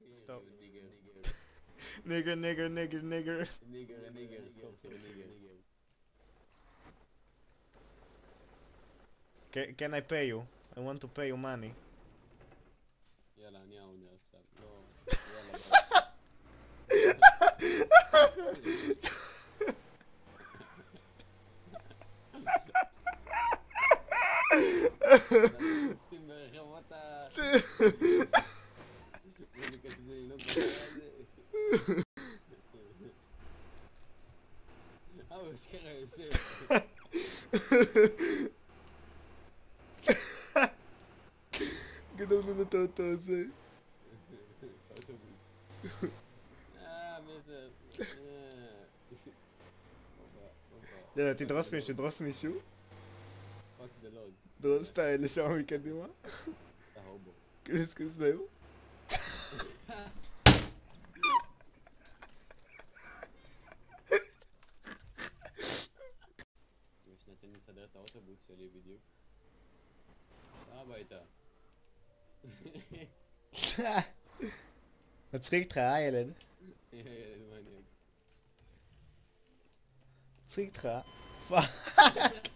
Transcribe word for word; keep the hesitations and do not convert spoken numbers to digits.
Stop. Nigger, nigger, nigger, nigger. Nigger, nigger, stop for nigger. Can, can I pay you? I want to pay you money. יאללה, אני העונה עכשיו. לא, יאללה. נותנים ברחבות ה... זה ביקש שזה לנהוג בקרה הזה. אה, הוא אשכרה יושב. גדלנו את האוטו הזה. אוטובוס. אה, מסר. יאללה, תדרוס מישהו, דרוס מישהו. פאק דה לוז. דרוס את האלה שם מקדימה. אתה הובו. כנס כנס בהם. שנייה, תן לי לסדר את האוטובוס שלי בדיוק. הביתה. מצחיק איתך, אה ילד? ילד מניאק. מצחיק איתך? פאק.